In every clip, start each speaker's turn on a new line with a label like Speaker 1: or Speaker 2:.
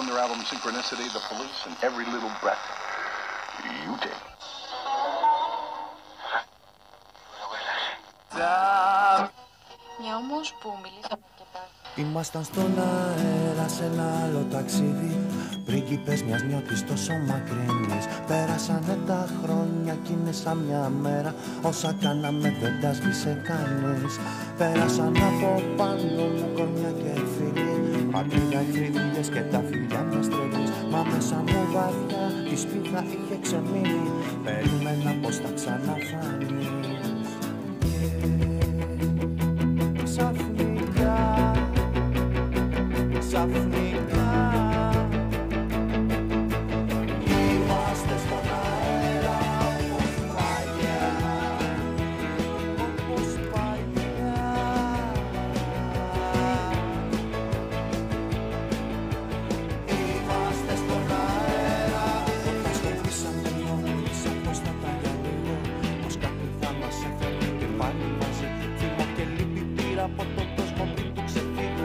Speaker 1: from their album Synchronicity, The Police, and Every Little Breath You Take.
Speaker 2: Μια όμως που μιλήσαμε και πάλι.
Speaker 3: Ήμασταν στον αέρα σε ένα άλλο ταξίδι, πρίγκιπες μιας νιώτης τόσο μακρινής. Πέρασανε τα χρόνια κι είναι σαν μια μέρα, όσα κάναμε δεν τα σβήσε κανείς. Πέρασαν από πάνω μου κορμιά και φίλοι, πατρίδα κρύβιλες και τα φιλιά μιας τρελής. Μα μέσα μου βαθιά η σπίθα είχε ξεμείνει, περίμενα πως θα ξαναφάνει. Ξαφνικά είμαστε στον αέρα όπως παλιά, όπως παλιά. Είμαστε στον αέρα, όταν σκεφτήσαμε μόνοι σαν πως θα τα γυαλίλω, πως κάτι θα μας έφερε και πάλι μαζί. Θυμό και λύπη πήρα από τον κόσμο πριν του ξεφύγω.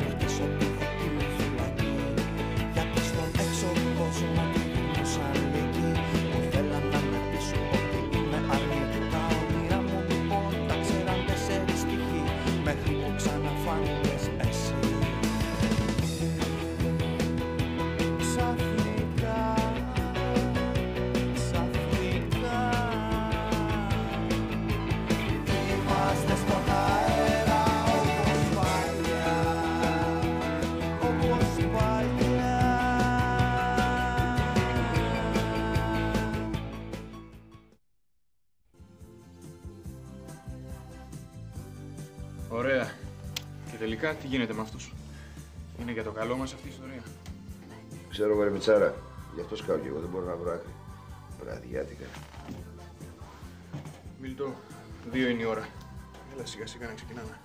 Speaker 4: Ωραία. Και τελικά τι γίνεται με αυτούς? Είναι για το καλό μας αυτή η ιστορία?
Speaker 5: Ξέρω εγώ ρε Μιτσάρα, γι' αυτό σκάω κι εγώ, δεν μπορώ να βρω άκρη. Βραδιάτικα.
Speaker 4: Μίλτο, 2 είναι η ώρα. Έλα σιγά σιγά να ξεκινάμε.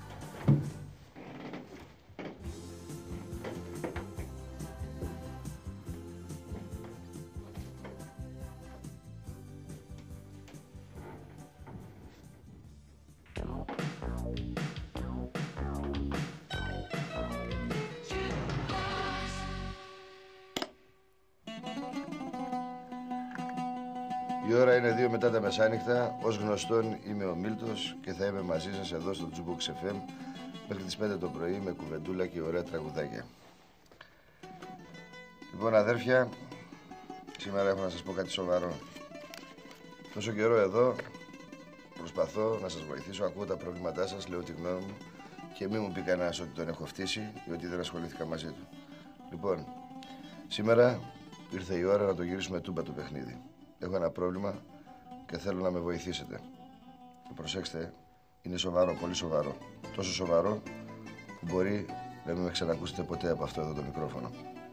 Speaker 5: Η ώρα είναι 2 μετά τα μεσάνυχτα. Ως γνωστόν είμαι ο Μίλτος και θα είμαι μαζί σας εδώ στο Jukebox FM μέχρι τις 5 το πρωί με κουβεντούλα και ωραία τραγουδάκια. Λοιπόν αδέρφια, σήμερα έχω να σας πω κάτι σοβαρό. Τόσο καιρό εδώ προσπαθώ να σας βοηθήσω, ακούω τα προβλήματά σας, λέω τη γνώμη μου και μην μου πει κανένας ότι τον έχω φτύσει ή ότι δεν ασχολήθηκα μαζί του. Λοιπόν, σήμερα ήρθε η ώρα να το γυρίσουμε τούμπα το παιχνίδι. Έχω ένα πρόβλημα και θέλω να με βοηθήσετε. Προσέξτε, είναι σοβαρό, πολύ σοβαρό. Τόσο σοβαρό που μπορεί να μην με ξανακούσετε ποτέ από αυτό εδώ το μικρόφωνο.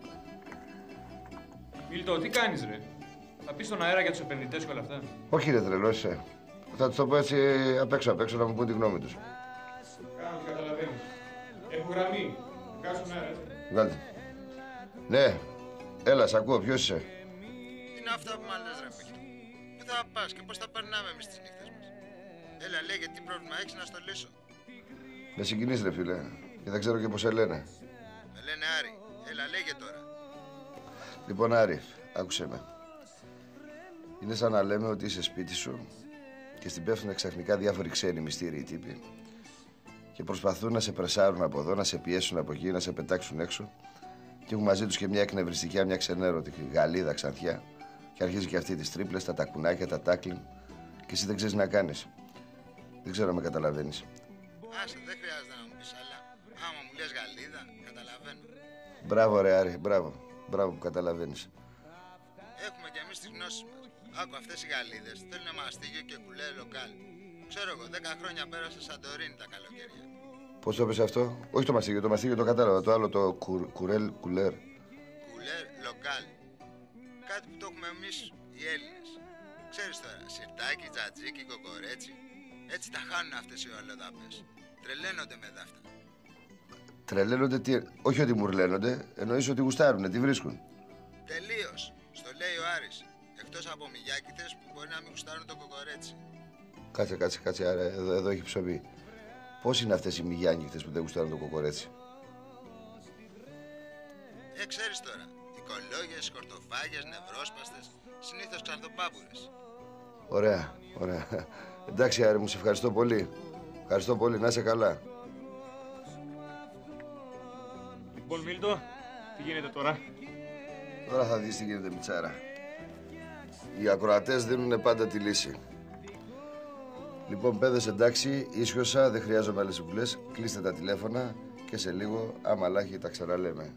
Speaker 4: Μίλτο, τι κάνεις ρε? Θα πεις στον αέρα για τους επενδυτές και όλα αυτά?
Speaker 5: Όχι ρε τρελός, θα τους το πω έτσι απ' έξω να μου πούν τη γνώμη τους.
Speaker 4: Κάνω τι καταλαβαίνω. Έχω γραμμή. Κάτω στον αέρα.
Speaker 5: Βγάλτε. Ναι, έλα, σ' ακούω, ποιος είσαι?
Speaker 6: Τι είναι αυτά που μ' λες ρε φίλε? Πού θα πας και πώς θα περνάμε εμείς τις νύχτες μας? Έλα λέγε τι πρόβλημα έχεις να στο λύσω.
Speaker 5: Με συγκινείς ρε φίλε και δεν ξέρω και πώς σε λένε.
Speaker 6: Με λένε Άρη, έλα λέγε τώρα.
Speaker 5: Λοιπόν Άρη, άκουσέ με. Είναι σαν να λέμε ότι είσαι σπίτι σου και στην πέφτουν ξαφνικά διάφοροι ξένοι μυστήριοι τύποι και προσπαθούν να σε πρεσάρουν από εδώ, να σε πιέσουν από εκεί, να σε πετάξουν έξω και έχουν μαζί τους και μια εκνευριστικιά, μια ξενέρωτη Γαλλίδα ξανθιά και αρχίζει και αυτή τις τρίπλες, τα τακουνάκια, τα τάκλιν και εσύ δεν ξέρεις να κάνεις. Δεν ξέρω αν με καταλαβαίνεις.
Speaker 6: Άσε, δεν χρειάζεται να μου πεις άλλα. Άμα μου λες Γαλλίδα, καταλαβαίνω.
Speaker 5: Μπράβο ρε Άρη, μπράβο που καταλαβαίνεις.
Speaker 6: Έχουμε κι εμείς τις γνώσεις μας. Άκου αυτές οι Γαλλίδες θέλουν μαστίγιο και κουλέ λοκάλ. Ξέρω εγώ, 10 χρόνια πέρασα Σαντορίνη τα καλοκαίρια.
Speaker 5: Πώς το πες αυτό? Όχι το μαστίγιο το κατάλαβα. Το άλλο το κουλέρ.
Speaker 6: Κουλέρ λοκάλ. Κάτι που το έχουμε εμείς οι Έλληνες. Ξέρεις τώρα, σιρτάκι, τζατζίκι, κοκορέτσι. Έτσι τα χάνουν αυτές οι ολοδάπες. Τρελαίνονται με δάφτα.
Speaker 5: Τρελαίνονται τι? Όχι ότι μουρλαίνονται, εννοείς ότι γουστάρουνε, τι βρίσκουν.
Speaker 6: Τελείως. Στο λέει ο Άρης. Εκτός από μυγιάκητες που μπορεί να μην γουστάρουν το κοκορέτσι.
Speaker 5: Κάτσε, άρα εδώ έχει ψωμί. Πώς είναι αυτές οι μυγιάνικητες που δεν γουστάρουν το κοκορέτσι?
Speaker 6: Ξέρεις τώρα, οικολόγες, σκορτοφάγες, νευρόσπαστες, συνήθως ξαρδοπάμπουρες.
Speaker 5: Ωραία, ωραία. Εντάξει, Άρη μου, σε ευχαριστώ πολύ. Ευχαριστώ πολύ, να είσαι καλά.
Speaker 4: Λοιπόν, Μίλτο, τι γίνεται τώρα?
Speaker 5: Τώρα θα δεις τι γίνεται, Μιτσάρα. Οι ακροατές δίνουν πάντα τη λύση. Λοιπόν, παιδες, εντάξει, ίσιοσα, δεν χρειάζομαι άλλες συμβουλές. Κλείστε τα τηλέφωνα και σε λίγο, άμα λάχει, τα ξαναλέμε.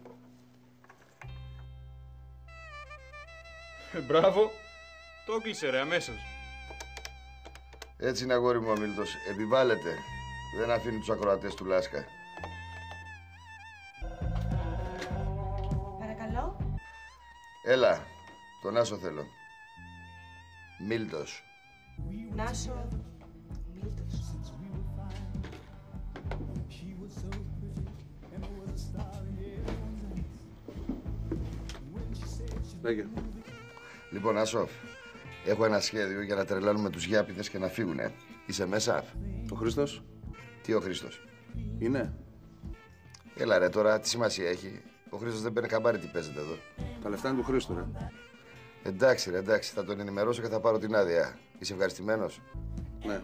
Speaker 4: Μπράβο, το κλείσε ρε αμέσως.
Speaker 5: Έτσι είναι, αγόρι μου, ο Μίλτος. Επιβάλλεται. Δεν αφήνει τους ακροατές του Λάσκα.
Speaker 2: Παρακαλώ.
Speaker 5: Έλα, τον Άσο θέλω. Μίλτος.
Speaker 2: Νάσο. Μίλτος.
Speaker 5: Λοιπόν, Άσο, έχω ένα σχέδιο για να τρελάνουμε τους γιάπηδες και να φύγουνε. Είσαι μέσα?
Speaker 7: Ο Χρήστος.
Speaker 5: Τι ο Χρήστος?
Speaker 7: Είναι.
Speaker 5: Έλα ρε, τώρα τι σημασία έχει? Ο Χρήστος δεν παίρνει χαμπάρι τι παίζεται εδώ.
Speaker 7: Τα λεφτά είναι του Χρήστου, ρε.
Speaker 5: Εντάξει ρε, εντάξει, θα τον ενημερώσω και θα πάρω την άδεια. Είσαι ευχαριστημένος?
Speaker 7: Ναι.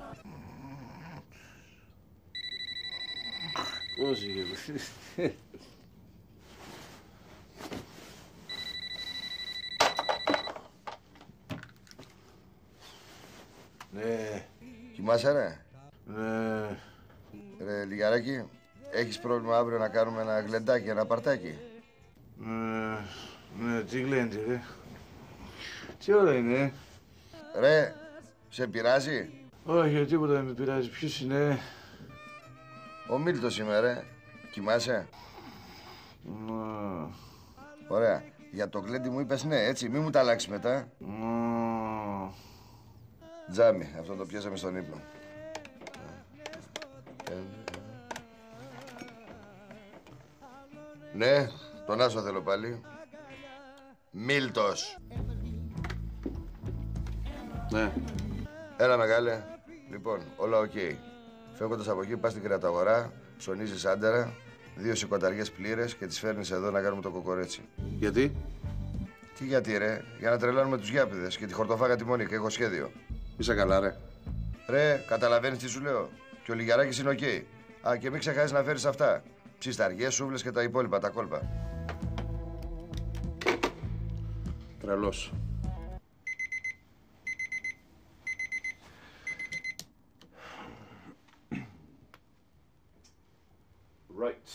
Speaker 7: Πώς είχε.
Speaker 5: Ναι. Κοιμάσαι ρε?
Speaker 7: Ναι.
Speaker 5: Ρε Λιγαράκη, έχεις πρόβλημα αύριο να κάνουμε ένα γλεντάκι, ένα παρτάκι?
Speaker 7: Ναι, τι γλέντι ρε. Τι ώρα είναι?
Speaker 5: Ρε, σε πειράζει?
Speaker 7: Όχι, τίποτα δεν με πειράζει. Ποιος είναι?
Speaker 5: Ο Μίλτος είμαι ρε. Κοιμάσαι? Ωραία. Για το γλέντι μου είπες ναι, έτσι, μη μου τα αλλάξεις μετά. Τζάμι, αυτό το πιάσαμε στον ύπνο. Ναι, τον Άσο θέλω πάλι. Μίλτος.
Speaker 7: Ναι.
Speaker 5: Έλα μεγάλε. Λοιπόν, όλα οκ. Φεύγοντας από εκεί πας στην κρεαταγορά, ψωνίζεις άντερα, 2 σηκωταριές πλήρες και τις φέρνεις εδώ να κάνουμε το κοκορέτσι.
Speaker 7: Γιατί?
Speaker 5: Τι γιατί ρε? Για να τρελάνουμε τους γιάπηδες και τη χορτοφάγα τη Μονίκα. Έχω σχέδιο.
Speaker 7: Είσαι καλά ρε.
Speaker 5: Ρε, καταλαβαίνεις τι σου λέω? Και ο Λιγαράκης είναι οκ. Α, και μην ξεχάσεις να φέρεις αυτά. Ψισταριές, σούβλες και τα υπόλοιπα, τα κόλπα.
Speaker 7: Τρελός.
Speaker 8: Right.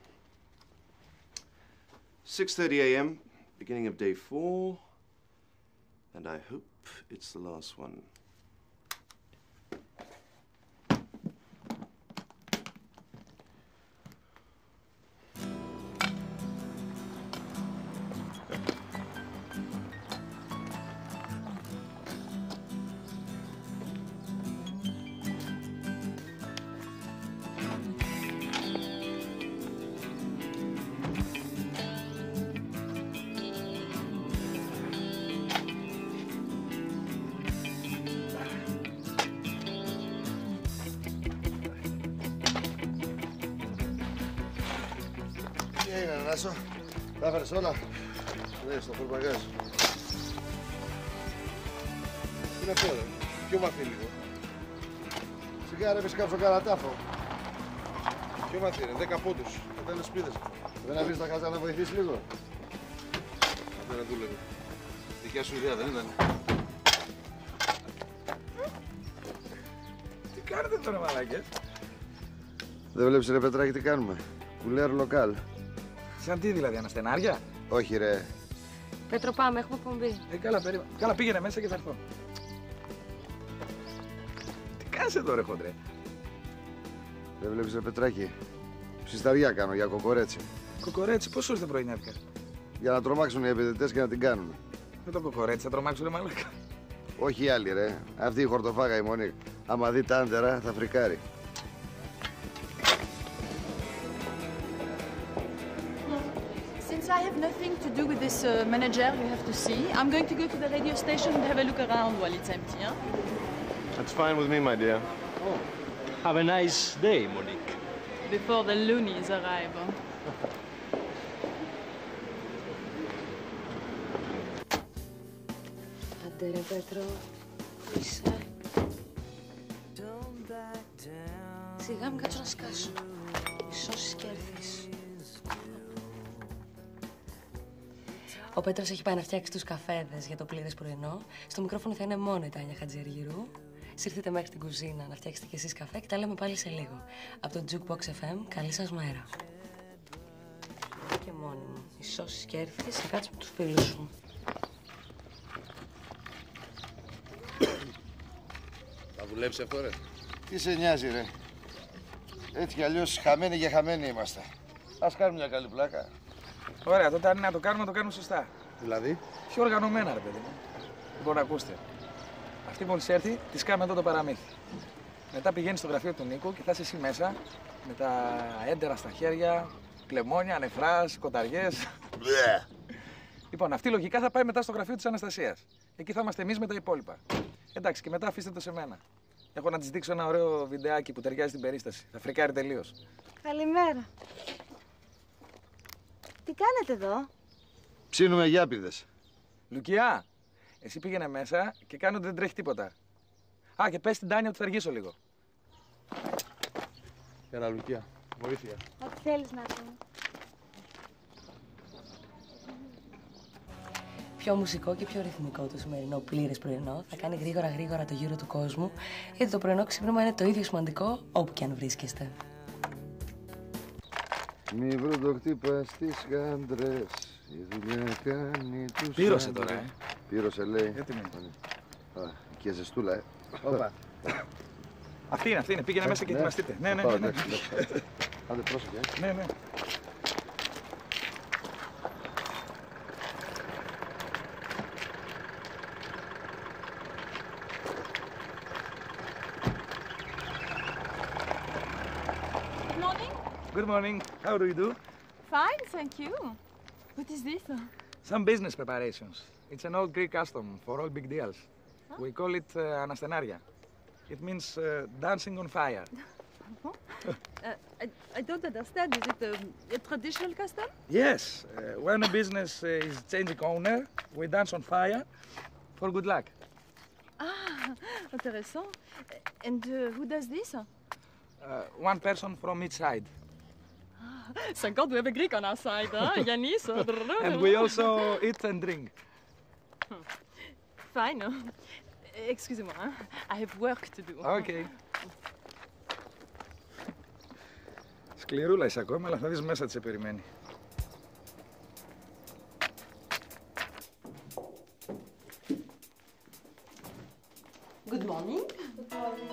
Speaker 8: 6:30 a.m., beginning of day 4, and I hope it's the last one.
Speaker 5: Τι έγινε, Νάσο? Τα έφερες όλα? Ναι, στο φορμαγκάζ. Τι είναι αυτό, ρε? Πιο μαθή λίγο. Σιγά ρε, φυσικά στο καρατάφο. Πιο μαθή, ρε, 10 πόντους. Θα ήταν σπίδες. Δεν αφήσεις τα χαζά να βοηθήσει λίγο?
Speaker 7: Δεν δούλευε. Δικιά σου ιδέα δεν ήταν?
Speaker 9: Τι κάνετε τώρα, μαλάκες?
Speaker 5: Δεν βλέπεις ρε Πετράκη τι κάνουμε? Κουλέρ λοκάλ.
Speaker 9: Σαν τι δηλαδή, αναστενάρια?
Speaker 5: Όχι ρε.
Speaker 2: Πέτρο, πάμε, έχουμε εκπομπή.
Speaker 9: Καλά, περίμενα. Καλά, πήγαινε μέσα και θα έρθω. Τι κάνεις εδώ, ρε χοντρέ?
Speaker 5: Δεν βλέπεις ρε Πετράκη? Ψισταριά κάνω για κοκορέτσι.
Speaker 9: Κοκορέτσι, πώς ήρθε πρωινιάτικα?
Speaker 5: Για να τρομάξουν οι επενδυτές και να την κάνουν.
Speaker 9: Με το κοκορέτσι θα τρομάξουν ρε μαλάκα.
Speaker 5: Όχι οι άλλοι ρε. Αυτή η χορτοφάγα η Μονίκ. Άμα δει τα άντερα θα φρικάρει.
Speaker 10: Since I have nothing to do with this manager you have to see, I'm going to go to the radio station and have a look around while it's empty. Huh?
Speaker 11: That's fine with me, my dear.
Speaker 10: Oh.
Speaker 11: Have a nice day, Monique.
Speaker 10: Before the loonies arrive. Huh?
Speaker 12: γίνεται ρε Πέτρο? Πού είσαι? Σιγά μην κάτσω να σκάσω. Σώσεις και έρθεις. Ο Πέτρος έχει πάει να φτιάξει τους καφέδες για το πλήρες πρωινό. Στο μικρόφωνο θα είναι μόνο η Τάνια Χατζιαργυρού. Σύρθετε μέχρι την κουζίνα να φτιάξετε κι εσείς καφέ και τα λέμε πάλι σε λίγο. Από το Jukebox FM, καλή σας μέρα. Και μόνη μου. Οι σώσεις και έρθεις, θα κάτσεις με τους φίλους σου.
Speaker 7: Θα δουλέψει αυτό, ρε?
Speaker 5: Τι σε νοιάζει, ρε? Έτσι κι αλλιώς χαμένοι και χαμένοι είμαστε. Ας κάνουμε μια καλή πλάκα.
Speaker 9: Ωραία, τότε αν είναι να το κάνουμε σωστά.
Speaker 7: Δηλαδή?
Speaker 9: Πιο οργανωμένα, ρε παιδί μου. Λοιπόν, ακούστε. Αυτή μόλις έρθει, της κάνουμε εδώ το παραμύθι. Μετά πηγαίνει στο γραφείο του Νίκου και θα είσαι εσύ μέσα με τα έντερα στα χέρια, κλεμόνια, νεφράς, κοταριές. Λοιπόν, αυτή λογικά θα πάει μετά στο γραφείο της Αναστασίας. Εκεί θα είμαστε εμείς με τα υπόλοιπα. Εντάξει, και μετά αφήστε το σε μένα. Έχω να της δείξω ένα ωραίο βιντεάκι που ταιριάζει στην περίσταση. Θα φρικάρει τελείως.
Speaker 13: Καλημέρα. Τι κάνετε εδώ?
Speaker 5: Ψήνουμε γιάπηδες.
Speaker 9: Λουκιά, εσύ πήγαινε μέσα και κάνε ότι δεν τρέχει τίποτα. Α, και πες στην Τάνια ότι θα αργήσω λίγο.
Speaker 7: Έλα, Λουκιά. Βοήθεια.
Speaker 13: Ό,τι θέλεις να πούμε.
Speaker 12: Πιο μουσικό και πιο ρυθμικό το σημερινό πλήρες πρωινό θα κάνει γρήγορα το γύρο του κόσμου, γιατί το πρωινό ξύπνημα είναι το ίδιο σημαντικό όπου και αν βρίσκεστε.
Speaker 5: Μη βροντοχτύπα στις γάντρες, η δουλειά κάνει τους
Speaker 9: Πήρωσε
Speaker 5: άντρες.
Speaker 9: τώρα,
Speaker 5: Πήρωσε, λέει.
Speaker 9: Γιατί μην.
Speaker 5: Α, και ζεστούλα,
Speaker 9: Όπα. Αυτή είναι. Πήγαινε μέσα και ετοιμαστείτε. Ναι.
Speaker 5: Άντε, πρόσεχε.
Speaker 9: Ναι. Good morning. How do you do?
Speaker 10: Fine, thank you. What is this?
Speaker 9: Some business preparations. It's an old Greek custom for all big deals. We call it anastenaria. It means dancing on fire.
Speaker 10: I don't understand. Is it a traditional custom?
Speaker 9: Yes. When a business is changing owner, we dance on fire for good luck.
Speaker 10: Ah, intéressant. And who does this?
Speaker 9: One person from each side.
Speaker 10: Thank God we have a Greek on our side, huh? Yanis.
Speaker 9: And we also eat and drink.
Speaker 10: Fine. Excusez-moi, hein? I have work to do.
Speaker 9: Okay. Σκληρούλα είσαι ακόμα, αλλά θα δεις μέσα τι σε περιμένει.
Speaker 12: Good morning.
Speaker 13: Good morning.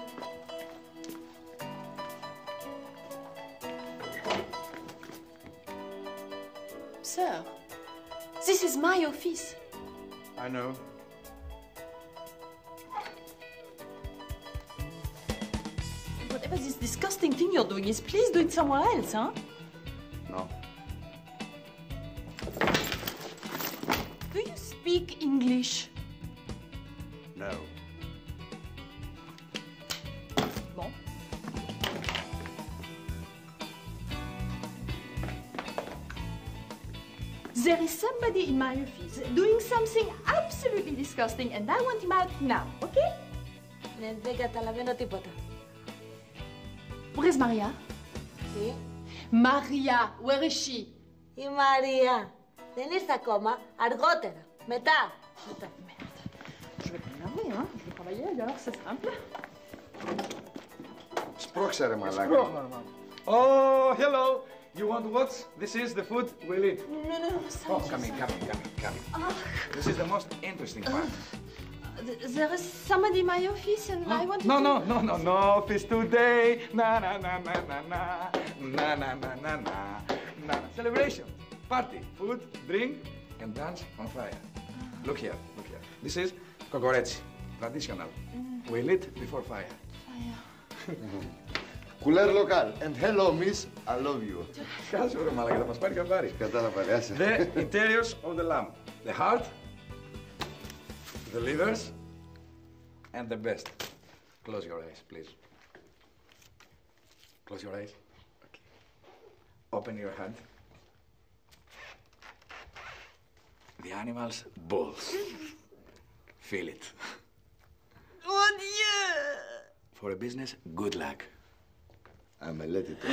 Speaker 12: Sir, this is my office.
Speaker 11: I know.
Speaker 10: Whatever this disgusting thing you're doing is, please do it somewhere else, huh?
Speaker 11: No.
Speaker 10: Do you speak English?
Speaker 11: No.
Speaker 10: Bon. There is somebody in my office doing something absolutely disgusting and I want him out now, okay?
Speaker 12: Ναι, δεν καταλαβαίνω τίποτα.
Speaker 10: Where is Maria?
Speaker 12: Τι?
Speaker 10: Maria, where is she?
Speaker 12: Η Μαρία. Δεν ήρθε ακόμα. Αργότερα. Μετά.
Speaker 10: Je vais regarder, hein? Je vais travailler ailleurs, c'est simple.
Speaker 5: Spróξε, ρε μαλάκα.
Speaker 9: Oh, hello. You want to watch? This is the food we'll eat.
Speaker 10: No,
Speaker 9: Oh, come in. This is the most interesting part.
Speaker 10: There is somebody in my office and I want to...
Speaker 9: No office today. Na. Celebration, party, food, drink, and dance on fire. Look here. This is kokoretsi, traditional. We'll eat before fire.
Speaker 5: Κουλέρ local. And hello, miss, I love you.
Speaker 9: Κάτσε ρε μαλάκα, θα μας πάρει καμπάρι.
Speaker 5: Κατάλαβα, άσε.
Speaker 9: The interiors of the lamb. The heart, the livers, and the best. Close your eyes, please. Close your eyes. Okay. Open your hand. The animal's balls. Feel it.
Speaker 10: Mon Dieu!
Speaker 9: For a business, good luck.
Speaker 5: Αμελέτητο.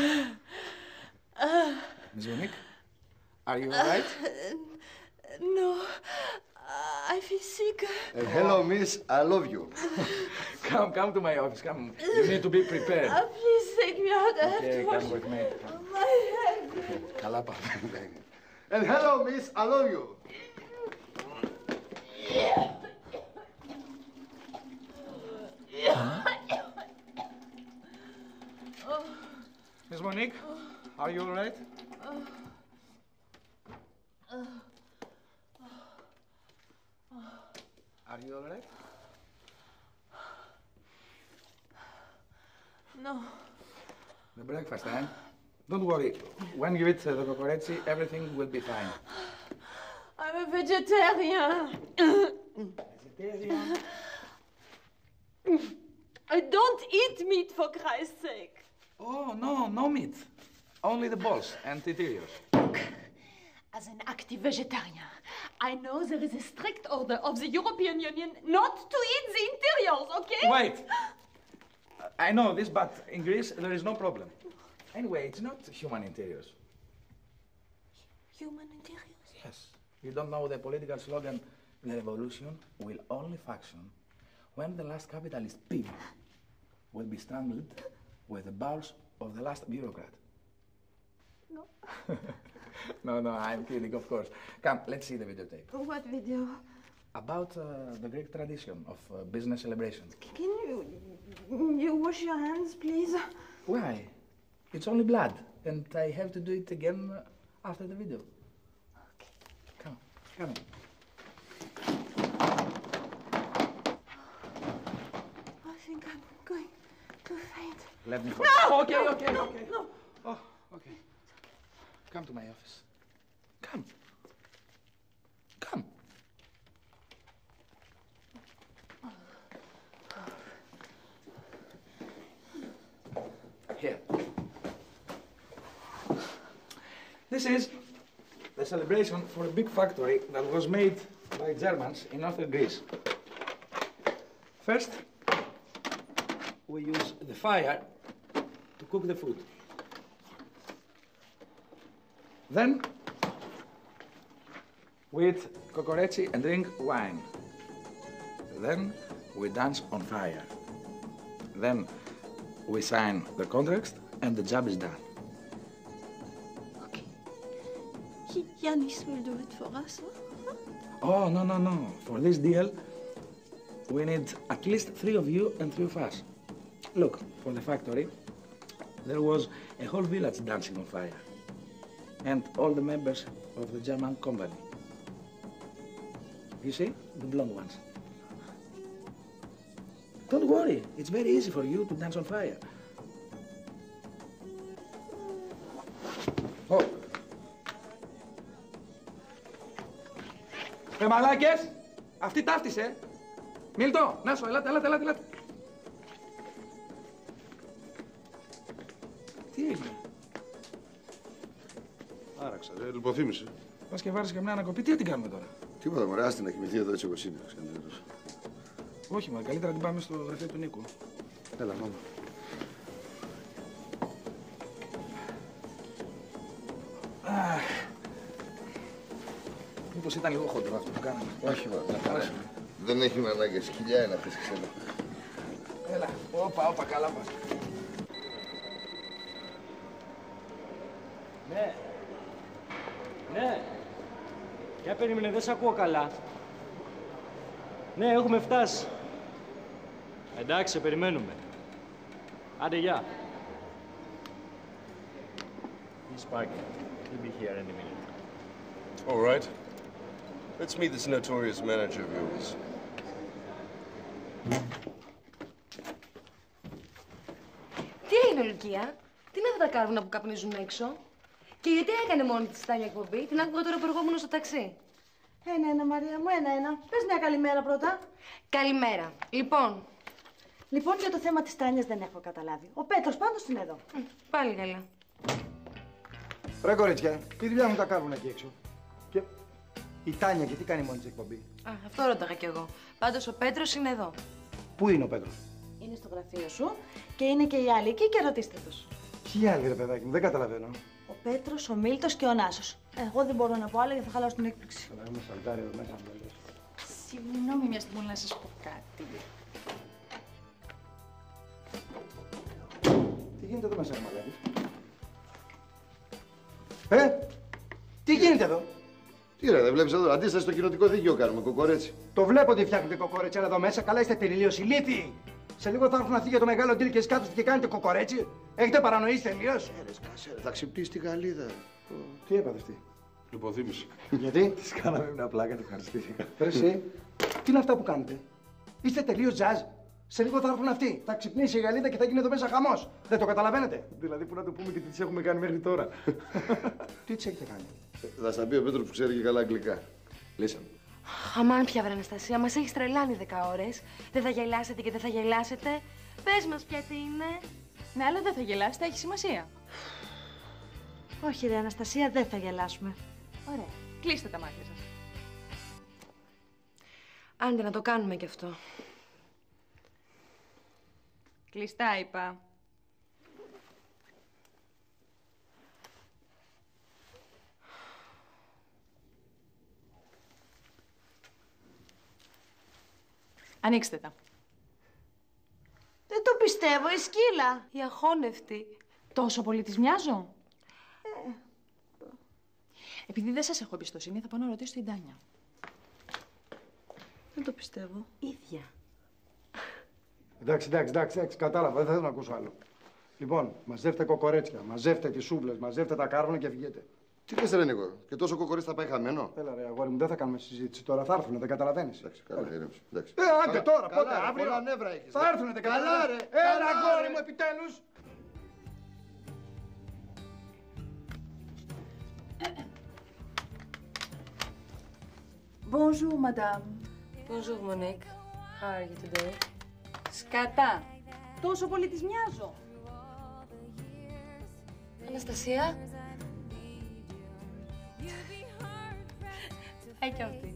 Speaker 9: Miss Monique, are you alright?
Speaker 10: No, I feel sick.
Speaker 5: And hello, miss, I love you.
Speaker 9: Come to my office, come. You need to be prepared.
Speaker 10: Please take me out. I have
Speaker 9: Okay,
Speaker 10: to wash
Speaker 9: come with me.
Speaker 10: my head.
Speaker 9: Καλά πάμε.
Speaker 5: And hello, miss, I love you.
Speaker 9: Miss Monique, are you alright? Are you alright?
Speaker 10: No.
Speaker 9: The breakfast, eh? Don't worry. When you eat the kokoretsi, everything will be fine.
Speaker 10: I'm a vegetarian.
Speaker 9: Vegetarian?
Speaker 10: I don't eat meat, for Christ's sake.
Speaker 9: Oh, no meat. Only the balls and interiors.
Speaker 10: As an active vegetarian, I know there is a strict order of the European Union not to eat the interiors, okay?
Speaker 9: Wait. I know this, but in Greece there is no problem. Anyway, it's not human interiors.
Speaker 10: Human interiors?
Speaker 9: Yes. You don't know the political slogan, the revolution will only function when the last capitalist pig will be strangled with the balls of the last bureaucrat.
Speaker 10: No.
Speaker 9: No, I'm kidding, of course. Come, let's see the videotape.
Speaker 10: What video?
Speaker 9: About the Greek tradition of business celebration.
Speaker 10: Can you wash your hands, please?
Speaker 9: Why? It's only blood, and I have to do it again after the video.
Speaker 10: Okay.
Speaker 9: Come.
Speaker 10: I think I'm going to faint.
Speaker 9: Let me...
Speaker 10: No!
Speaker 9: Okay.
Speaker 10: No.
Speaker 9: Oh, okay. Come to my office. Come. Here. This is the celebration for a big factory that was made by Germans in northern Greece. First, we use the fire to cook the food. Then, we eat kokoretsi and drink wine. Then, we dance on fire. Then, we sign the contract and the job is done.
Speaker 10: Okay. Yanis will do it for us, huh?
Speaker 9: Oh, no. For this deal, we need at least 3 of you and 3 of us. Look, for the factory, there was a whole village dancing on fire. And all the members of the German company. You see? The blonde ones. Don't worry, it's very easy for you to dance on fire. Oh. Μαλάκες, αυτή ταύτισε. Μίλτο, Νάσο, ελάτε. Τι έγινε?
Speaker 7: Άραξα, λιποθύμησε.
Speaker 9: Πας και βάρεις και μια ανακοπή, τι την κάνουμε τώρα?
Speaker 5: Τίποτα, μωρέ, άστη να κοιμηθεί εδώ έτσι όπως είναι.
Speaker 9: Όχι, μα καλύτερα την πάμε στο γραφείο του Νίκου.
Speaker 5: Έλα, μάμα.
Speaker 9: Μήπως ήταν λίγο χοντρό αυτό που κάναμε?
Speaker 5: Όχι, μάμα. Δεν έχουμε ανάγκη. Σκυλιά είναι αυτές, ξέρω.
Speaker 9: Έλα, όπα, καλά πας.
Speaker 14: Ναι. Για περίμενε, δεν σ' ακούω καλά. Ναι, έχουμε φτάσει. Εντάξει, περιμένουμε. Άντε, γεια. He's parking. He'll be here any minute.
Speaker 7: All right. Let's meet this notorious manager of yours.
Speaker 12: Τι έγινε, Λουκία? Τι είναι αυτά τα κάρβουνα που καπνίζουν έξω? Και γιατί έκανε μόνη της Τάνια εκπομπή? Την άκουγα τώρα που ερχόμουν στο ταξί.
Speaker 13: Ένα, Μαρία μου, ένα. Πες μια καλημέρα πρώτα.
Speaker 12: Καλημέρα.
Speaker 13: Λοιπόν, για το θέμα της Τάνιας δεν έχω καταλάβει. Ο Πέτρος πάντως είναι εδώ.
Speaker 12: Πάλι καλά.
Speaker 9: Ρε κορίτσια, τι δουλειά μου τα κάρβουν εκεί έξω. Και
Speaker 15: Η Τάνια, και τι κάνει μόνη της εκπομπή?
Speaker 12: Αυτό ρώταγα κι εγώ. Πάντως ο Πέτρος είναι εδώ.
Speaker 15: Πού είναι ο Πέτρος?
Speaker 13: Είναι στο γραφείο σου και είναι και οι άλλοι εκεί και ρωτήστε τους.
Speaker 15: Ποιοι άλλοι, ρε παιδάκι μου, δεν καταλαβαίνω.
Speaker 13: Ο Πέτρος, ο Μίλτος και ο Νάσος. Εγώ δεν μπορώ να πω άλλα γιατί θα χαλάσω την έκπληξη.
Speaker 15: Θα έχουμε σαλτάρι εδώ μέσα.
Speaker 2: Συγγνώμη, μια στιγμή να σας πω κάτι.
Speaker 15: Τι γίνεται εδώ μέσα, μαλάκι? Τι γίνεται εδώ?
Speaker 5: Τι ρε, δεν βλέπεις εδώ, αντίσταση στο κοινοτικό δίκαιο κάνουμε, κοκορέτσι.
Speaker 15: Το βλέπω ότι φτιάχνετε κοκορέτσι, αλλά εδώ μέσα καλά είστε τελείως ηλίθιοι. Σε λίγο θα έρθουν αυτοί για το μεγάλο deal και εσείς κάτω και κάνετε κοκορέτσι. Έχετε παρανοήσει τελείως.
Speaker 5: Θα ξυπνήσει τη Γαλλίδα.
Speaker 15: Τι έπαθε αυτή?
Speaker 8: Λιποθύμηση.
Speaker 15: Γιατί?
Speaker 8: Της κάναμε μια πλάκα, την ευχαριστήθηκα.
Speaker 15: Ρε εσύ, τι είναι αυτά που κάνετε? Είστε τελείως jazz. Σε λίγο θα έρθουν αυτοί. Θα ξυπνήσει η Γαλλίδα και θα γίνει εδώ μέσα χαμός. Δεν το καταλαβαίνετε?
Speaker 8: Δηλαδή, πού να το πούμε και τι της έχουμε κάνει μέχρι τώρα.
Speaker 15: Τι της έχετε κάνει?
Speaker 5: Θα στα πει ο Πέτρος που ξέρει και καλά αγγλικά.
Speaker 8: Λύσαν.
Speaker 12: Αμάν πια, βρε Αναστασία, μας έχεις τρελάνει 10 ώρες. Δεν θα γελάσετε και δεν θα γελάσετε. Πες μας ποια τι είναι.
Speaker 2: Ναι, αλλά δεν θα γελάσετε, έχει σημασία.
Speaker 13: Όχι ρε Αναστασία, δεν θα γελάσουμε.
Speaker 2: Ωραία. Κλείστε τα μάτια σας.
Speaker 12: Άντε να το κάνουμε κι αυτό.
Speaker 2: Κλειστά είπα. Ανοίξτε τα.
Speaker 13: Δεν το πιστεύω, η σκύλα.
Speaker 12: Η αχώνευτη.
Speaker 2: Τόσο πολύ της μοιάζω. Επειδή δεν σας έχω εμπιστοσύνη, θα πάω να ρωτήσω την Τάνια.
Speaker 13: Δεν το πιστεύω.
Speaker 12: Ίδια.
Speaker 15: Εντάξει, κατάλαβα, δεν θέλω να ακούσω άλλο. Λοιπόν, μαζεύτε κοκορέτσια, μαζεύτε τις σούβλες, μαζεύτε τα κάρβουνα και βγείτε.
Speaker 5: Τι λες ρε Νίκο, και τόσο κοκορέτσι θα πάει χαμένο?
Speaker 15: Έλα ρε αγόρι μου, δεν θα κάνουμε συζήτηση τώρα, θα έρθουνε, δεν καταλαβαίνεις.
Speaker 5: Εντάξει, καλά, ήρεμψε. Εντάξει.
Speaker 15: Άντε τώρα,
Speaker 5: Καλά,
Speaker 15: πότε,
Speaker 5: ρε,
Speaker 15: αύριο.
Speaker 5: πολλά νεύρα έχεις.
Speaker 15: Θα έρθουνε, δεν καταλαβαίνεις. Έλα αγόρι μου, επιτέλους.
Speaker 2: Bonjour, madame.
Speaker 12: Bonjour, Monique. How are you today?
Speaker 2: Σκατά. Τόσο πολύ της μοιάζω.
Speaker 12: Αναστασία. Έχει αυτή.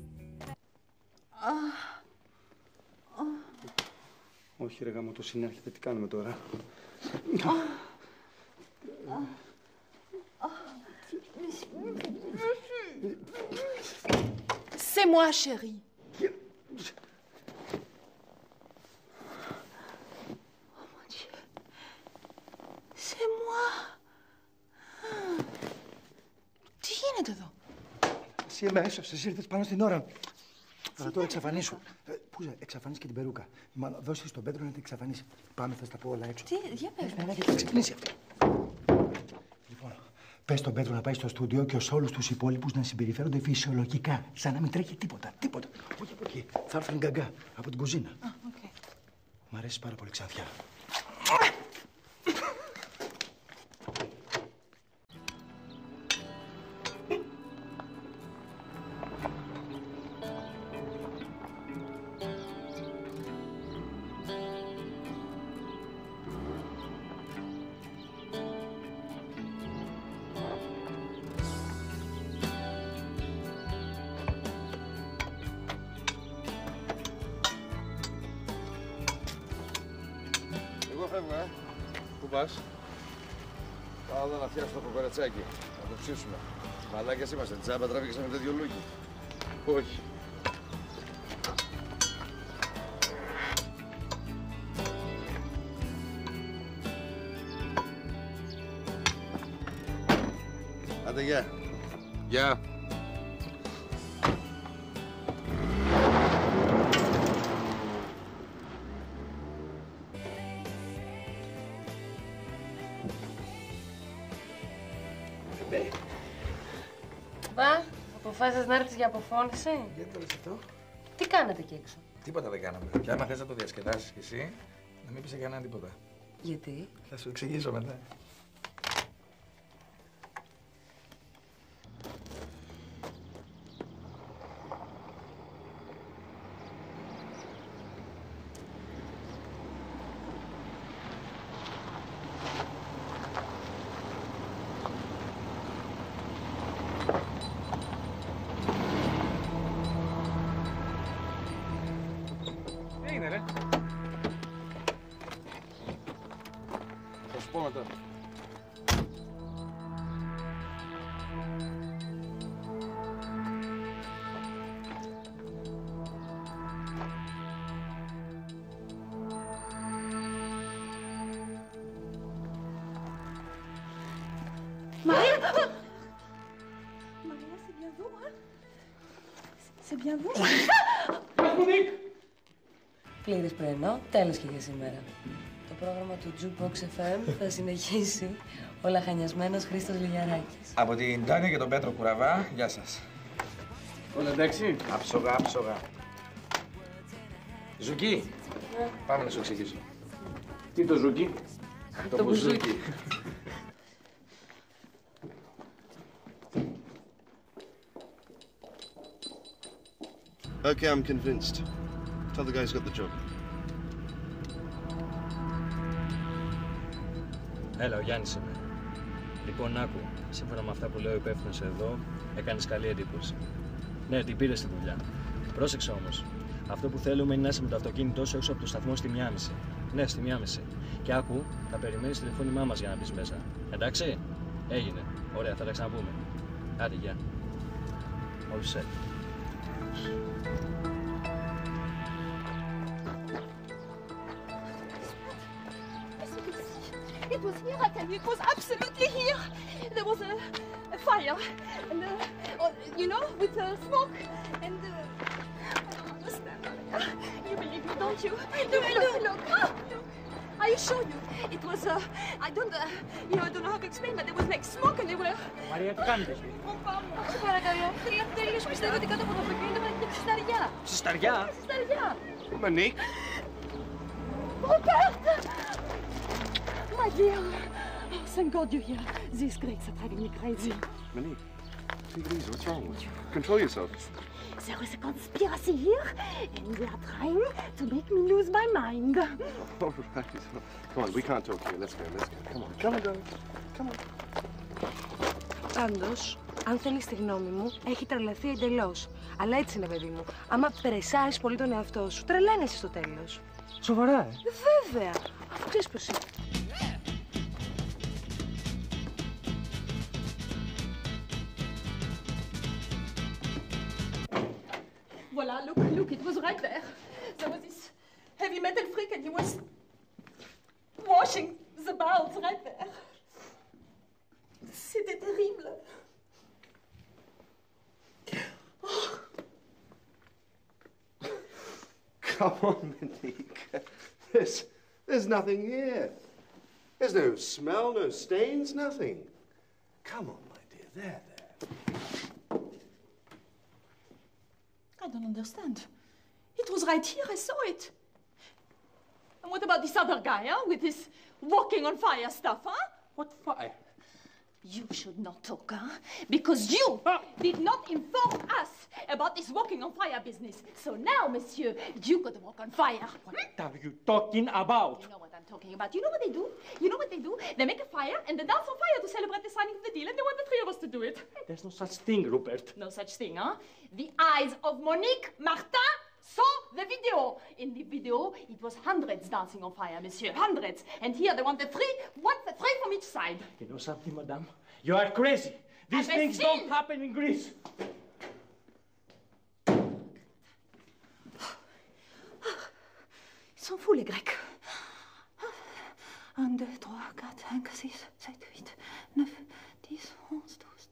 Speaker 15: Όχι ρε γάμο, το συνέρχεται, τι κάνουμε τώρα?
Speaker 2: C'est moi, chérie.
Speaker 13: Oh mon Dieu. C'est moi.
Speaker 2: Τι γίνεται εδώ?
Speaker 15: Εσύ με έσωσες, ήρθες πάνω στην ώρα. Αλλά τώρα εξαφανίσου. Πού εξαφανίσει και την περούκα. Μάλλον δώσε στον Πέτρο να την εξαφανίσει. Πάμε, θα στα πω όλα έξω.
Speaker 2: Τι, για πες.
Speaker 15: Γιατί θα ξυπνήσει αυτή. Λοιπόν, πες στον Πέτρο να πάει στο στούντιο και ως όλους τους υπόλοιπους να συμπεριφέρονται φυσιολογικά. Σαν να μην τρέχει τίποτα. Τίποτα. Όχι από εκεί. Θα έρθουν γκαγκά από την κουζίνα.
Speaker 2: Okay.
Speaker 15: Μ' αρέσει πάρα πολύ ξανθιά.
Speaker 5: Πού πας? Πάω εδώ να φτιάξω το κοκορετσάκι. Να το ψήσουμε. Μαλάκες είμαστε. Τζάμπα τράβηξα με τέτοιο λούκι.
Speaker 8: Όχι.
Speaker 5: Άντε, γεια.
Speaker 8: Γεια.
Speaker 12: Αποφάσισες να έρθεις για αποφώνηση.
Speaker 9: Γιατί το λες αυτό?
Speaker 12: Τι κάνετε εκεί έξω?
Speaker 9: Τίποτα δεν κάναμε. Και άμα θες να το διασκεδάσεις κι εσύ, να μην πεις σε κανέναν τίποτα.
Speaker 12: Γιατί?
Speaker 9: Θα σου εξηγήσω μετά.
Speaker 10: Maria, c'est bien vous, hein? C'est bien vous?
Speaker 12: Πλήρες πρωινό, τέλος και για σήμερα. Το πρόγραμμα του Jukebox FM θα συνεχίσει ο λαχανιασμένος Χρήστος Λιγιαράκης.
Speaker 9: Από την Τάνια και τον Πέτρο Κουραβά, γεια σας.
Speaker 4: Όλα εντάξει.
Speaker 9: Άψογα, άψογα. Ζουκί, πάμε να σου εξηγήσω.
Speaker 4: Τι το ζούκι?
Speaker 9: Το μπουζούκι.
Speaker 7: Okay, I'm convinced. Tell the guy who's got the job.
Speaker 14: Έλα, ο Γιάννης είμαι. Λοιπόν, άκου. Σύμφωνα με αυτά που λέει ο υπεύθυνος εδώ, έκανες καλή εντύπωση. Ναι, την πήρες στη δουλειά. Πρόσεξε όμως. Αυτό που θέλουμε είναι να είσαι με το αυτοκίνητό σου έξω από το σταθμό στη 1:30. Ναι, στη 1:30. Και άκου, θα περιμένεις τηλεφώνημά μας για να μπεις μέσα. Εντάξει? Έγινε. Ωραία, θα τα ξαναπούμε. Άντε, γεια. All set.
Speaker 10: It was here, I tell you. It was absolutely here. There was a fire, and you know, with smoke, and I don't understand. You believe me, don't you? Look. I assure you, it was. I don't know how to explain, but there was like smoke, and they were.
Speaker 14: Μαρία, τι κάνετε?
Speaker 10: Σε παρακαλώ, τελείως πιστεύω ότι κάτω από το αυτοκίνητο ήταν ξυσταριά.
Speaker 9: Ξυσταριά?
Speaker 10: Ξυσταριά.
Speaker 7: Monique?
Speaker 10: Robert! My dear, thank God you're here. These Greeks are driving me crazy.
Speaker 7: Monique, take it easy. What's wrong? Control yourself.
Speaker 10: There is a conspiracy here, and they are trying to make me lose my mind.
Speaker 7: All right. Come on, we can't talk here. Let's go. Come on, darling. Come on.
Speaker 12: Πάντως, αν θέλεις τη γνώμη μου, έχει τρελαθεί εντελώς. Αλλά έτσι είναι, παιδί μου. Άμα περεσάρεις πολύ τον εαυτό σου, τρελαίνεσαι στο τέλος.
Speaker 15: Σοβαρά,
Speaker 12: Βέβαια, αφού ξέρεις πως είναι.
Speaker 10: Voilà, look, it was right there. There was this heavy metal freak and he was washing the barrels right there. C'était terrible. Oh.
Speaker 7: Come on, Monique. There's nothing here. There's no smell, no stains, nothing. Come on, my dear. There.
Speaker 10: I don't understand. It was right here, I saw it. And what about this other guy, huh? With his walking on fire stuff, huh?
Speaker 9: What fire?
Speaker 10: You should not talk, huh? Because you did not inform us about this walking on fire business. So now, monsieur, you got to walk on fire.
Speaker 9: What are you talking about?
Speaker 10: You know what I'm talking about. You know what they do? They make a fire and they dance on fire to celebrate the signing of the deal, and they want the three of us to do it.
Speaker 9: There's no such thing, Rupert.
Speaker 10: No such thing, huh? The eyes of Monique Martin saw the video. In the video, it was hundreds dancing on fire, monsieur. Hundreds. And here they want the three from each side.
Speaker 9: You know something, madame? You are crazy. These things don't happen in Greece.
Speaker 10: Ils sont fous, les Grecs. 1, 2, 3, 4, 5, 6, 7, 8, 9, 10, 11, 12,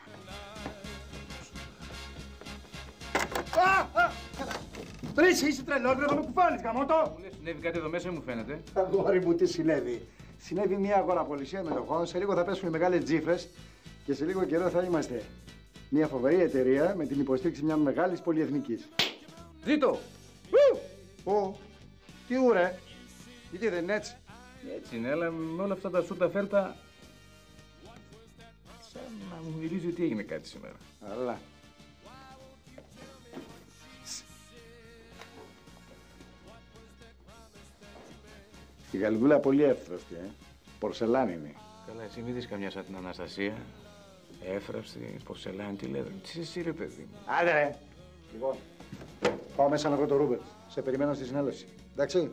Speaker 10: 13.
Speaker 15: Τρίση, είσαι τρελός, δεν με κουφάνεις, γαμώτο.
Speaker 4: Μου λες, συνέβη κάτι εδώ μέσα, μου φαίνεται.
Speaker 15: Αγόρι μου, τι συνέβη. Συνέβη μια αγοραπολισία μετοχών, σε λίγο θα πέσουν οι μεγάλες τζίφρες και σε λίγο καιρό θα είμαστε μια φοβερή εταιρεία με την υποστήριξη μια μεγάλης πολυεθνικής.
Speaker 9: Ζήτω!
Speaker 15: Ω, τι ουρε, γιατί δεν είναι έτσι.
Speaker 4: Έτσι είναι, αλλά με όλα αυτά τα σούρτα φέρτα σαν να μου μυρίζει ότι έγινε κάτι σήμερα.
Speaker 15: Αλλά. Η γαλβούλα πολύ εύθραυστη, πορσελάνινη.
Speaker 4: Καλά, εσύ μην δεις καμιά σαν την Αναστασία. Εύθραυστη, πορσελάνη, τι λέτε. Τι είσαι εσύ, ρε παιδί μου.
Speaker 15: Άντε ρε. Λοιπόν, πάω μέσα να βρω το Ρούμπερτ. Σε περιμένω στη συνέλευση. Εντάξει.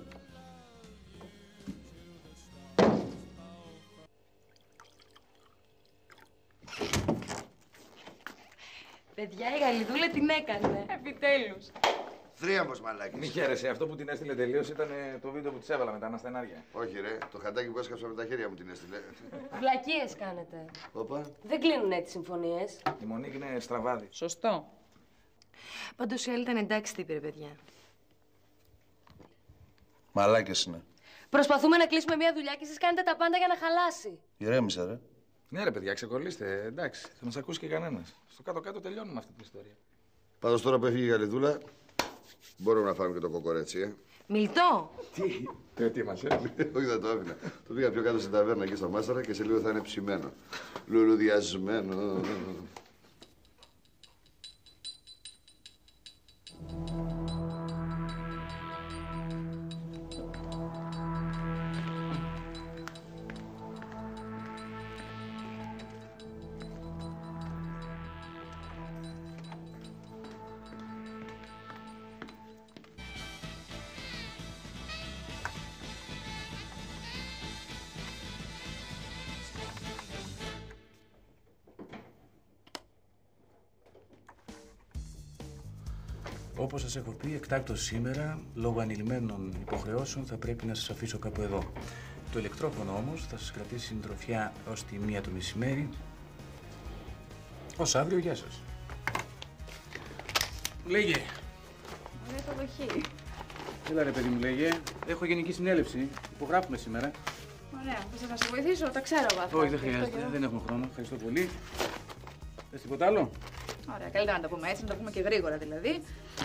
Speaker 12: Παιδιά, η Γαλιδούλα την έκανε.
Speaker 2: Επιτέλους.
Speaker 5: Θρίαμβος μαλάκης.
Speaker 9: Μη χαίρεσαι, αυτό που την έστειλε τελείως ήταν το βίντεο που της έβαλα με τα αναστενάρια.
Speaker 5: Όχι ρε, το χαντάκι που έσκαψα με τα χέρια μου την έστειλε.
Speaker 12: Βλακίες κάνετε.
Speaker 5: Όπα.
Speaker 12: Δεν κλείνουν έτσι συμφωνίες.
Speaker 9: Η Μονίκ είναι στραβάδι.
Speaker 16: Σωστό. Πάντως η άλλη ήταν εντάξει τύπη, ρε παιδιά.
Speaker 5: Μαλάκες είναι.
Speaker 12: Προσπαθούμε να κλείσουμε μια δουλειά και εσείς κάνετε τα πάντα για να χαλάσει.
Speaker 5: Ηρέμησα ρε.
Speaker 9: Ναι ρε παιδιά, ξεκολλήστε, εντάξει. Θα μας ακούσει και κανένας. Στο κάτω-κάτω τελειώνουμε αυτή την ιστορία.
Speaker 5: Πάντως τώρα που έφυγε η Γαλιδούλα, μπορούμε να φάμε και το κοκορέτσι,
Speaker 16: Μιλτό!
Speaker 9: Τι ετοίμασε.
Speaker 5: Όχι, δεν το άφηνα. Το πήγα πιο κάτω στην ταβέρνα εκεί στα Μάσταρα και σε λίγο θα είναι ψημένο. Λουλουδιασμένο.
Speaker 17: Όπως σας έχω πει, εκτάκτως σήμερα, λόγω ανηλυμένων υποχρεώσεων, θα πρέπει να σας αφήσω κάπου εδώ. Το ηλεκτρόφωνο όμως θα σας κρατήσει συντροφιά ως τη 1 το μεσημέρι. Ως αύριο, γεια σας. Λέγε.
Speaker 16: Ωραία υποδοχή.
Speaker 17: Έλα ρε παιδί μου, λέγε. Έχω γενική συνέλευση. Υπογράφουμε σήμερα.
Speaker 16: Ωραία. Θες να σε βοηθήσω, τα ξέρω εγώ αυτά.
Speaker 17: Όχι, δεν χρειάζεται. Δεν έχουμε χρόνο. Ευχαριστώ πολύ. Θες τίποτα άλλο?
Speaker 16: Ωραία, καλύτερα να τα πούμε έτσι, να τα πούμε και γρήγορα δηλαδή.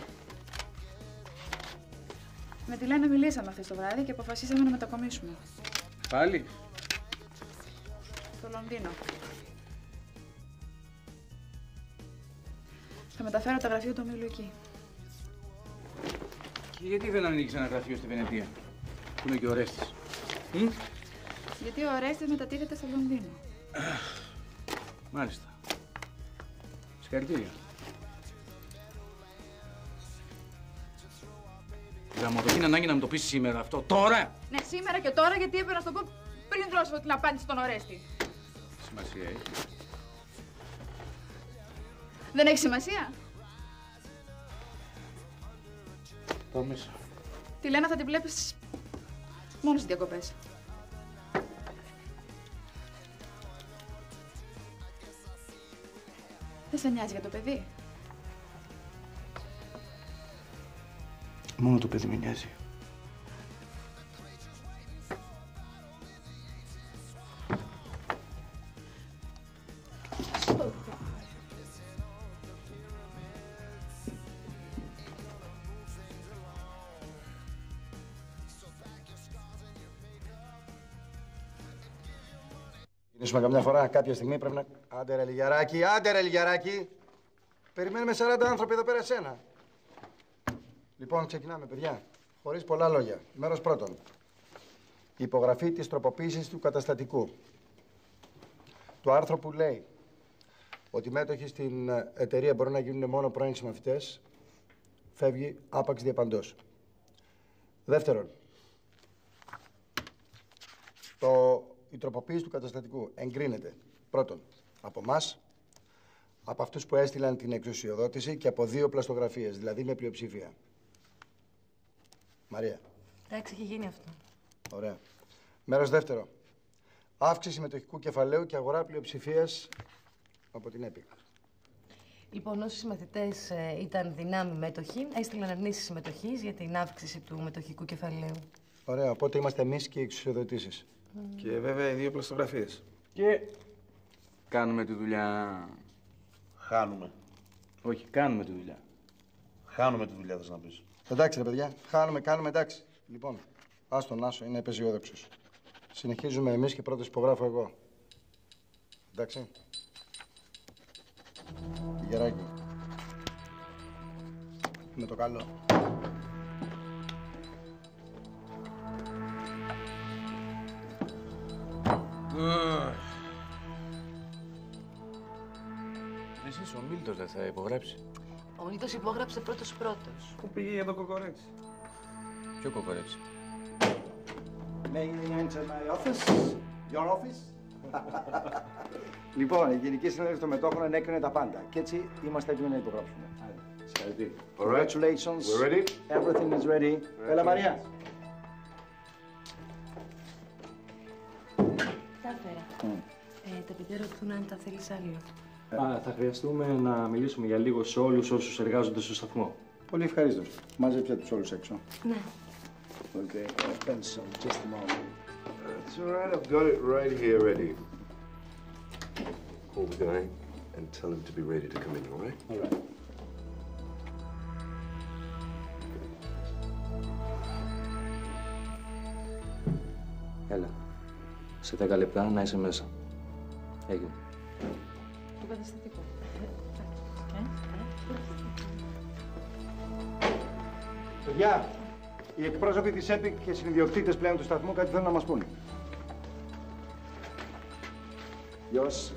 Speaker 16: Με τη Λένα μιλήσαμε χθες το βράδυ και αποφασίσαμε να μετακομίσουμε.
Speaker 17: Πάλι.
Speaker 16: Στο Λονδίνο. Θα μεταφέρω τα γραφεία του ομίλου εκεί.
Speaker 17: Και γιατί δεν ανοίξει ένα γραφείο στη Βενετία, που είναι και ο Ορέστης?
Speaker 16: Γιατί ο Ορέστης μετατίθεται στο Λονδίνο.
Speaker 17: Μάλιστα. Συγχαρητήρια. Γαμώτο, είναι ανάγκη να μου το πεις σήμερα αυτό, τώρα!
Speaker 16: Ναι, σήμερα και τώρα, γιατί έπρεπε να σου το πω πριν δώσω την απάντηση στον Ορέστη.
Speaker 17: Σημασία έχει.
Speaker 16: Δεν έχει σημασία.
Speaker 17: Πάω μέσα.
Speaker 16: Τη Λένα θα την βλέπεις μόνο στις διακοπές. Δεν σε νοιάζει για το παιδί?
Speaker 17: Μόνο το παιδί με νοιάζει.
Speaker 15: Κινήσουμε καμιά φορά, κάποια στιγμή πρέπει να... Άντε ρε λιγιαράκι, άντε ρε λιγιαράκι. Περιμένουμε 40 άνθρωποι εδώ πέρα εσένα. Λοιπόν, ξεκινάμε, παιδιά. Χωρίς πολλά λόγια. Μέρος πρώτον. Η υπογραφή της τροποποίησης του καταστατικού. Το άρθρο που λέει ότι οι μέτοχοι στην εταιρεία μπορεί να γίνουν μόνο πρώην συμμαθητές, φεύγει άπαξ διαπαντός. Δεύτερον, η τροποποίηση του καταστατικού εγκρίνεται πρώτον από εμάς, από αυτούς που έστειλαν την εξουσιοδότηση και από 2 πλαστογραφίες, δηλαδή με πλειοψηφία. Μαρία.
Speaker 12: Εντάξει, έχει γίνει αυτό.
Speaker 15: Ωραία. Μέρος δεύτερο. Αύξηση μετοχικού κεφαλαίου και αγορά πλειοψηφίας από την ΕΠΗ.
Speaker 12: Λοιπόν, όσοι συμμαθητές ήταν δυνάμοι μέτοχοι, έστειλαν αρνήσεις συμμετοχής για την αύξηση του μετοχικού κεφαλαίου.
Speaker 15: Ωραία, οπότε είμαστε εμείς και οι εξουσιοδοτήσεις.
Speaker 9: Και βέβαια οι 2 πλαστογραφίες. Και κάνουμε τη δουλειά.
Speaker 11: Χάνουμε.
Speaker 17: Όχι, κάνουμε τη δουλειά.
Speaker 11: Χάνουμε τη δουλειά, θες να πεις.
Speaker 15: Εντάξει ρε παιδιά, κάνουμε εντάξει. Λοιπόν, ας τον Άσο, είναι επαισιόδοξος. Συνεχίζουμε εμείς και πρώτος υπογράφω εγώ. Εντάξει. Γεράκι. Με το καλό.
Speaker 17: Εσείς ο Μίλτος δεν θα υπογράψει?
Speaker 12: Ο Μίλτος υπόγραψε πρώτος.
Speaker 9: Πού πήγε για το κοκορέτσι?
Speaker 17: Ποιο κοκορέτσι?
Speaker 15: May I enter my office? Your office? Λοιπόν, η Γενική Συνέλευση των Μετόχων ενέκρινε τα πάντα. Και έτσι είμαστε έτοιμοι να υπογράψουμε. Congratulations.
Speaker 11: We're ready.
Speaker 15: Everything is ready. Έλα, Μαρία.
Speaker 12: Τα φέρα. Τα παιδιά ρωτούν αν τα θέλεις άλλο.
Speaker 14: Θα χρειαστούμε να μιλήσουμε για λίγο σε όλους όσους εργάζονται στο σταθμό.
Speaker 15: Πολύ ευχαρίστως. Μάζεψε τους όλους έξω.
Speaker 12: Ναι.
Speaker 15: Okay, pencil, just a moment.
Speaker 8: That's all right, I've got it right here ready. Call the guy and tell him to be ready to come in, all right?
Speaker 15: All right.
Speaker 14: Έλα. Σε 10 λεπτά να είσαι μέσα. Έγινε.
Speaker 12: Το καταστατικό.
Speaker 15: Παιδιά, οι εκπρόσωποι της ΕΠΙΚ και συνιδιοκτήτες πλέον του σταθμού κάτι θέλουν να μας πούνε. Γιος.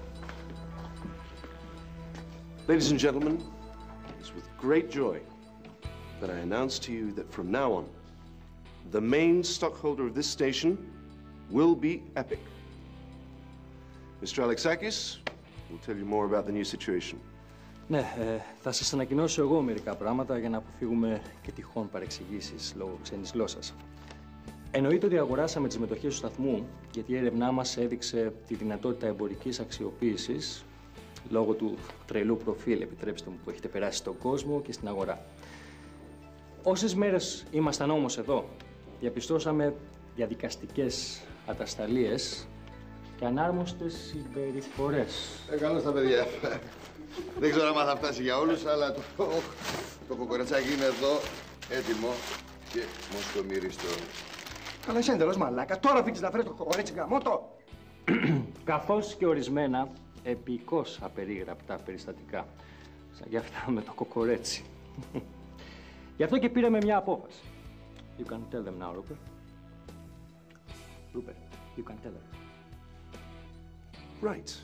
Speaker 8: Ladies and gentlemen, it's with great joy that I announce to you that from now on, the main stockholder of this station will be EPIC. Mr. Alexakis will tell you more about the new situation.
Speaker 14: Ναι, θα σας ανακοινώσω εγώ μερικά πράγματα για να αποφύγουμε και τυχόν παρεξηγήσεις λόγω ξένης γλώσσας. Εννοείται ότι αγοράσαμε τις μετοχές του σταθμού γιατί η έρευνά μας έδειξε τη δυνατότητα εμπορικής αξιοποίησης λόγω του τρελού προφίλ, επιτρέψτε μου, που έχετε περάσει στον κόσμο και στην αγορά. Όσες μέρες ήμασταν όμως εδώ, διαπιστώσαμε διαδικαστικές ατασταλίες και ανάρμοστες συμπεριφορές.
Speaker 5: Καλώς τα παιδιά. Δεν ξέρω αν θα φτάσει για όλους, αλλά το κοκορετσάκι είναι εδώ, έτοιμο και μοσκομύριστο.
Speaker 15: Καλά, είσαι εντελώς μαλάκα. Τώρα φύγεις να φέρεις το κοκορέτσι γαμώτο.
Speaker 14: Καθώς και ορισμένα επικώς απερίγραπτα περιστατικά. Σαν για αυτά με το κοκορέτσι. Γι' αυτό και πήραμε μια απόφαση. You can tell them now, Rupert. Rupert, you can tell them.
Speaker 8: Right.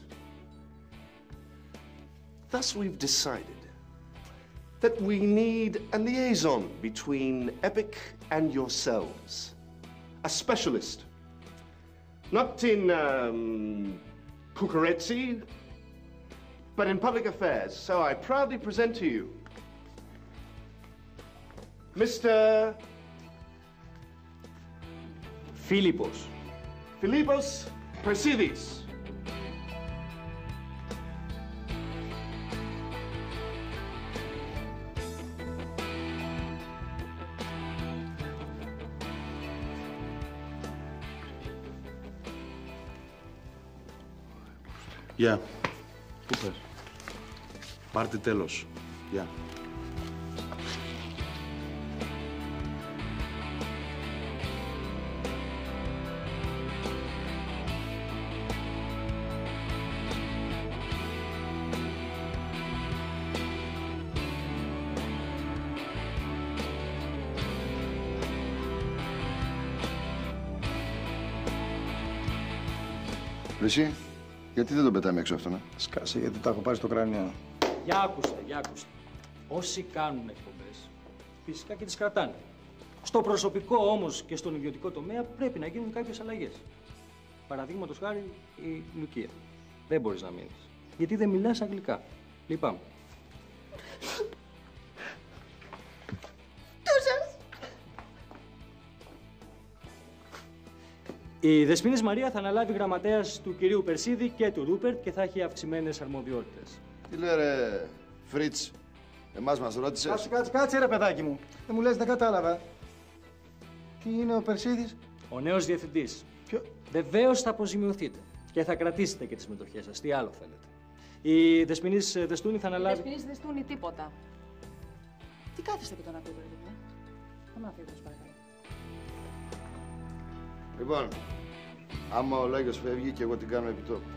Speaker 8: Thus we've decided that we need a liaison between EPIC and yourselves. A specialist. Not in cucurezzi, but in public affairs. So I proudly present to you Mr. Philippos Persidis.
Speaker 11: Γεια. Πού πες? Πάρτε τέλος. Γεια.
Speaker 5: Εσύ, γιατί δεν τον πετάμε έξω αυτόν,
Speaker 15: Σκάσε, γιατί τα έχω πάρει στο κρανίο.
Speaker 14: Για άκουστε. Όσοι κάνουν εκπομπές, φυσικά και τις κρατάνε. Στο προσωπικό όμως και στον ιδιωτικό τομέα πρέπει να γίνουν κάποιες αλλαγές. Παραδείγματος χάρη η Λουκία. Δεν μπορείς να μείνεις. Γιατί δεν μιλάς αγγλικά. Λυπάμαι. Η Δεσποινής Μαρία θα αναλάβει γραμματέας του κυρίου Περσίδη και του Ρούπερτ και θα έχει αυξημένες αρμοδιότητες.
Speaker 5: Τι λέει ρε Φρίτς, εμάς μας ρώτησες.
Speaker 15: Κάτσε ρε παιδάκι μου. Δεν μου λες, δεν κατάλαβα. Τι είναι ο Περσίδης?
Speaker 14: Ο νέος διευθυντής. Βεβαίως θα αποζημιωθείτε και θα κρατήσετε και τις μετοχές σας. Τι άλλο θέλετε. Η Δεσποινής Δεστούνη θα αναλάβει...
Speaker 2: Η Δεσποινής Δεστούνη τίποτα. Τι κάθεστε και τον ακούτε, παιδιά. Θα με αφήνω, σας παρακαλώ.
Speaker 5: Λοιπόν, άμα ο Λόγιος φεύγει και εγώ την κάνω επί τόπου.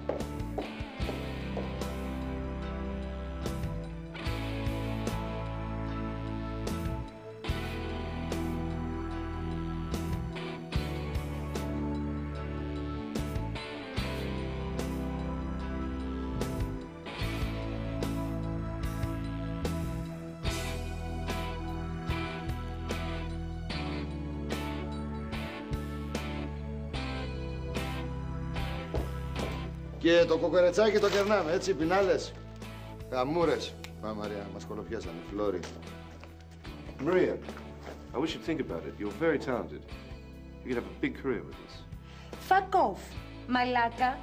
Speaker 5: Και το κοκορετσάκι το κερνάμε, έτσι, πινάλες, γαμούρες. Μα Μαρία, μας κολοπιάσανε, Φλόρι.
Speaker 8: Maria, I wish you'd think about it. You're very talented. You could have a big career with this.
Speaker 12: Fuck off, μαλάκα.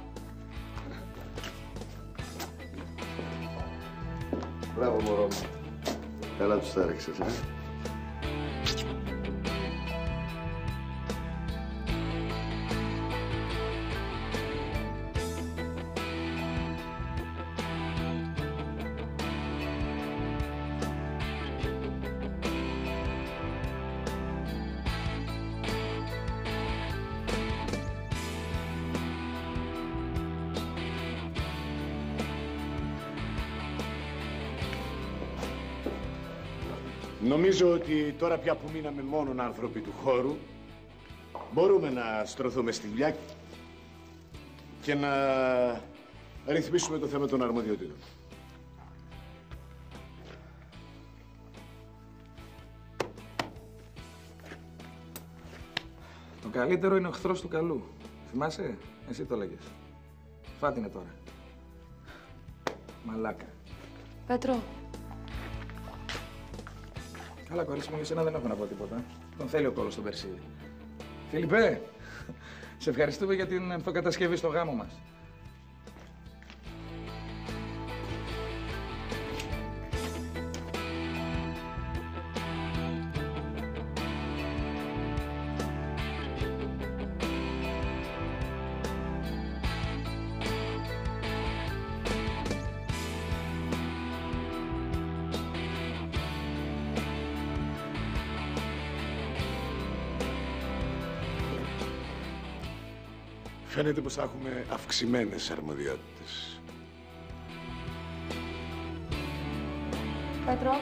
Speaker 5: Μπράβο, μωρό μου. Καλά τους τα έριξες,
Speaker 11: Νομίζω ότι τώρα πια που μείναμε μόνον άνθρωποι του χώρου, μπορούμε να στρωθούμε στη δουλειά και να ρυθμίσουμε το θέμα των αρμοδιοτήτων.
Speaker 9: Το καλύτερο είναι ο εχθρός του καλού. Θυμάσαι, εσύ το λέγες. Φάτινε τώρα. Μαλάκα.
Speaker 12: Πέτρο.
Speaker 9: Καλά, κορίτσι μου, για σένα δεν έχω να πω τίποτα. Τον θέλει ο κόλος στον Περσίδη. Φίλιππε, σε ευχαριστούμε για την ενθοκατασκευή στο γάμο μας.
Speaker 11: Φαίνεται πως θα έχουμε αυξημένες αρμοδιότητες.
Speaker 12: Πέτρο.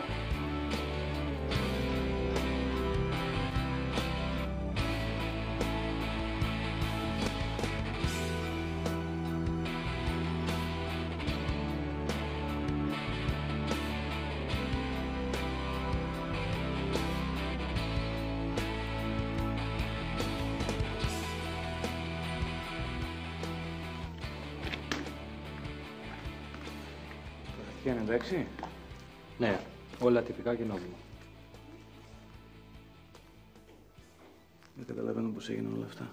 Speaker 17: Είναι εντάξει.
Speaker 14: Ναι, όλα τυπικά και νόμιμα.
Speaker 17: Δεν καταλαβαίνω πώς έγιναν όλα αυτά.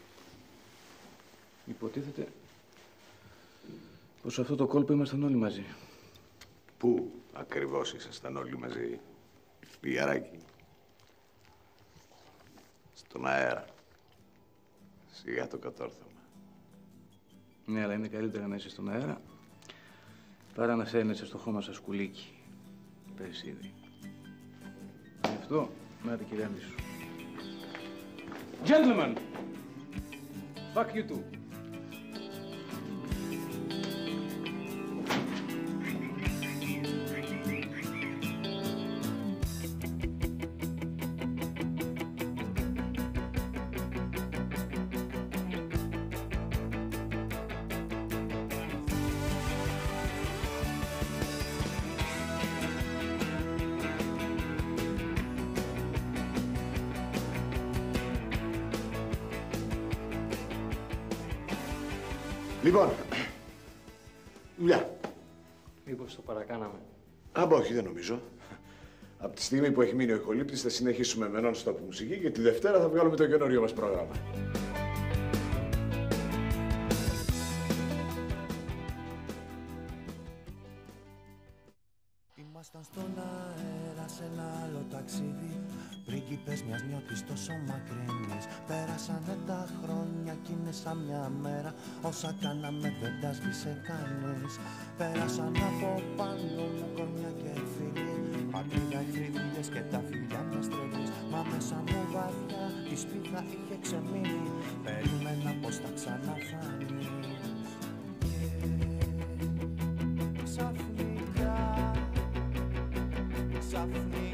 Speaker 17: Υποτίθεται πως σε αυτό το κόλπο ήμασταν όλοι μαζί.
Speaker 11: Πού ακριβώς ήσασταν όλοι μαζί, Πηγαράκι? Στον αέρα. Σιγά το κατόρθωμα.
Speaker 17: Ναι, αλλά είναι καλύτερα να είσαι στον αέρα παρά να σέρνεσαι στο χώμα σαν σκουλίκι. Πες ήδη. Γι' αυτό, να την κυρία σου. Gentlemen! Fuck you too.
Speaker 11: Λοιπόν, δουλειά.
Speaker 14: Μήπως το παρακάναμε?
Speaker 11: Όχι, δεν νομίζω. Από τη στιγμή που έχει μείνει ο ηχολήπτης θα συνεχίσουμε με non-stop μουσική και τη Δευτέρα θα βγάλουμε το καινούριο μας πρόγραμμα.
Speaker 3: Ήμασταν στον αέρα σε ένα άλλο ταξίδι, πρίγκιπες μιας νιώτης τόσο μακρινής. Πέρασανε τα χρόνια κι είναι σαν μια μέρα, όσα κάναμε δεν τα σβήσε κανείς. Πέρασαν από πάνω μου κορμιά και φίλοι, πατρίδα εχθρίδουλες και τα φιλιά μιας τρελής. Μα μέσα μου βαθιά η σπίθα είχε ξεμείνει, περίμενα πως θα ξαναφάνεις. Ξαφνικά